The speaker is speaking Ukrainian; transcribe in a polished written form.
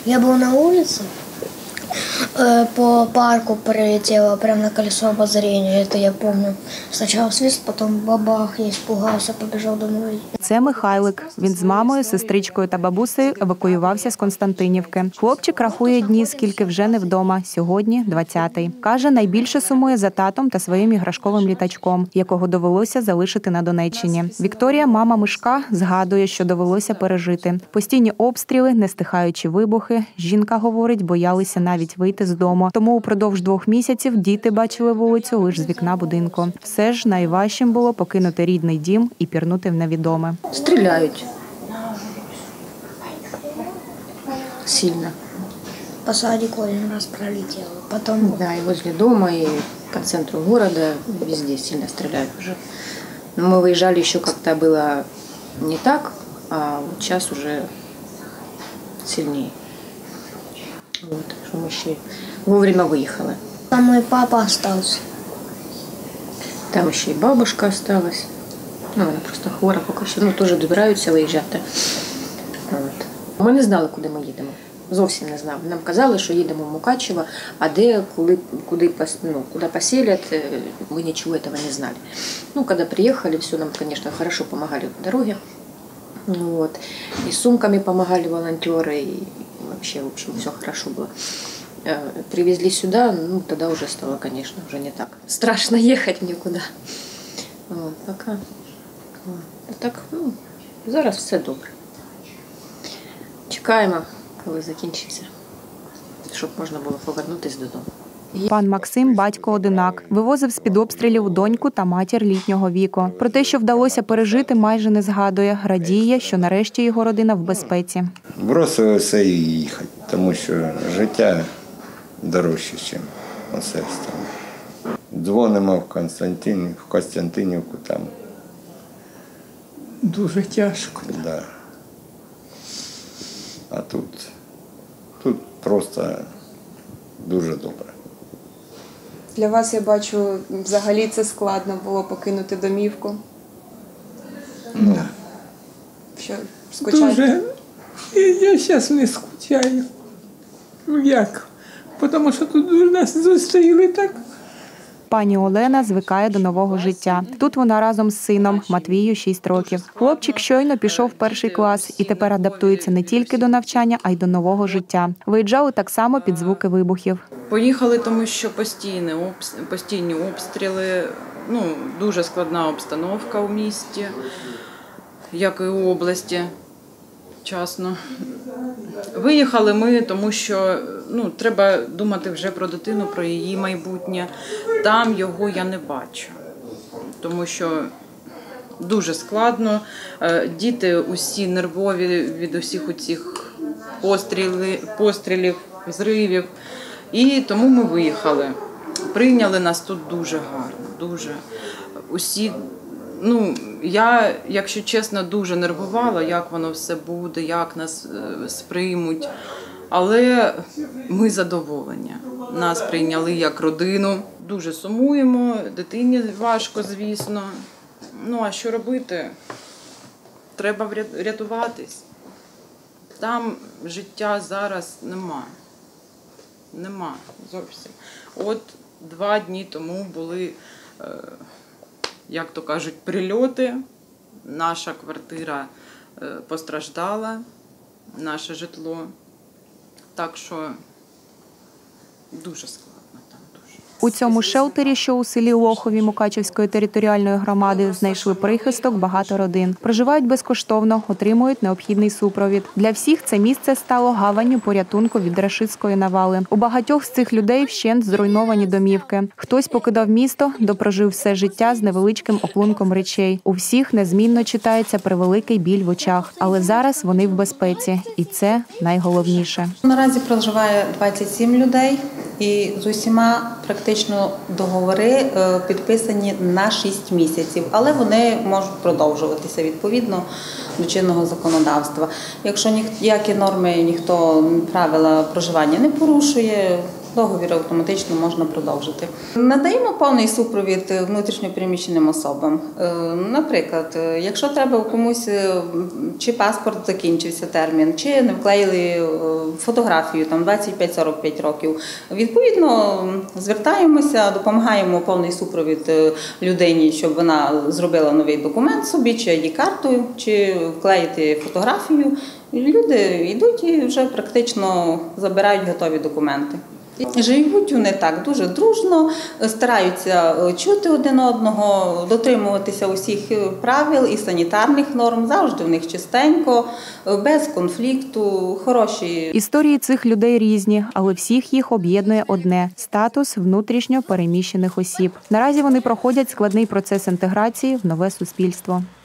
Я был на улице, по парку прилетела прямо на колесо обозрения. Это я помню. Сначала свист, потом бабах, я испугался, побежал домой. Це Михайлик. Він з мамою, сестричкою та бабусею евакуювався з Константинівки. Хлопчик рахує дні, скільки вже не вдома. Сьогодні 20-й. Каже, найбільше сумує за татом та своїм іграшковим літачком, якого довелося залишити на Донеччині. Вікторія, мама Мишка, згадує, що довелося пережити. Постійні обстріли, нестихаючі вибухи. Жінка говорить, боялися навіть вийти з дому. Тому упродовж 2 місяців діти бачили вулицю лише з вікна будинку. Все ж найважчим було покинути рідний дім і пірнути в невідоме. Стреляют. Сильно. По садику 1 раз пролетела. Потом Да, и возле дома, и по центру города, везде сильно стреляют уже. Но мы выезжали еще как-то было не так, а вот сейчас уже сильнее. Вот, что мы еще вовремя выехали. там мой папа остался. Там еще и бабушка осталась. Ну, вона просто хвора поки що. Ну, теж добираються виїжджати. От. Ми не знали, куди ми їдемо. Зовсім не знали. Нам казали, що їдемо в Мукачево, а де, куди поселять, ми нічого цього не знали. Ну, коли приїхали, все нам, звісно, хорошо допомагали по дороге. Вот. И с сумками помогали волонтеры, и вообще, в общем, все хорошо было. Привезли сюда, ну, тогда уже стало, конечно, уже не так страшно ехать никуда. Вот, пока. А так, ну, зараз все добре. Чекаємо, коли закінчиться, щоб можна було повернутися додому. Пан Максим – батько-одинак. Вивозив з-під обстрілів доньку та матір літнього віку. Про те, що вдалося пережити, майже не згадує. Радіє, що нарешті його родина в безпеці. Бросили все і їхати, тому що життя дорожче, ніж усе остальне. Дзвонимо в Костянтинівку там. Дуже тяжко. Да. А тут просто дуже добре. Для вас, я бачу, взагалі це складно було покинути домівку. Ну, Що, скучаєте? дуже. Я зараз не скучаю. Ну як? Тому що тут нас зустріли так. Пані Олена звикає до нового життя. Тут вона разом з сином, Матвію 6 років. Хлопчик щойно пішов в 1-й клас і тепер адаптується не тільки до навчання, а й до нового життя. Виїжджали так само під звуки вибухів. Поїхали, тому що постійні обстріли, ну, дуже складна обстановка у місті, як і у області, чесно. Виїхали ми, тому що треба думати вже про дитину, про її майбутнє. Там його я не бачу, тому що дуже складно. Діти усі нервові від усіх оцих пострілів, взривів. І тому ми виїхали. Прийняли нас тут дуже гарно, дуже. Усі, я, якщо чесно, дуже нервувала, як воно все буде, як нас сприймуть. Але ми задоволені. Нас прийняли як родину. Дуже сумуємо, дитині важко, звісно. А що робити? Треба рятуватись. Там життя зараз нема. Нема зовсім. От 2 дні тому були, як то кажуть, прильоти. Наша квартира постраждала, наше житло. Так що дуже складно там, дуже. У цьому шелтері, що у селі Лохові Мукачівської територіальної громади, знайшли прихисток багато родин. Проживають безкоштовно, отримують необхідний супровід. Для всіх це місце стало гаванню порятунку від рашистської навали. У багатьох з цих людей вщент зруйновані домівки. Хтось покидав місто, допрожив все життя з невеличким оклунком речей. У всіх незмінно читається превеликий біль в очах. Але зараз вони в безпеці. І це найголовніше. Наразі проживає 27 людей. І з усіма практично договори підписані на 6 місяців, але вони можуть продовжуватися відповідно до чинного законодавства. Якщо ніякі норми, ніхто правила проживання не порушує, договір автоматично можна продовжити. Надаємо повний супровід внутрішньопереміщеним особам. Наприклад, якщо треба комусь, чи паспорт закінчився термін, чи не вклеїли фотографію там 25-45 років, відповідно звертаємося, допомагаємо повний супровід людині, щоб вона зробила новий документ собі, чи ID-карту, чи вклеїти фотографію. Люди йдуть і вже практично забирають готові документи. Живуть вони так дуже дружно, стараються чути один одного, дотримуватися усіх правил і санітарних норм, завжди в них чистенько, без конфлікту, хороші. Історії цих людей різні, але всіх їх об'єднує одне – статус внутрішньо переміщених осіб. Наразі вони проходять складний процес інтеграції в нове суспільство.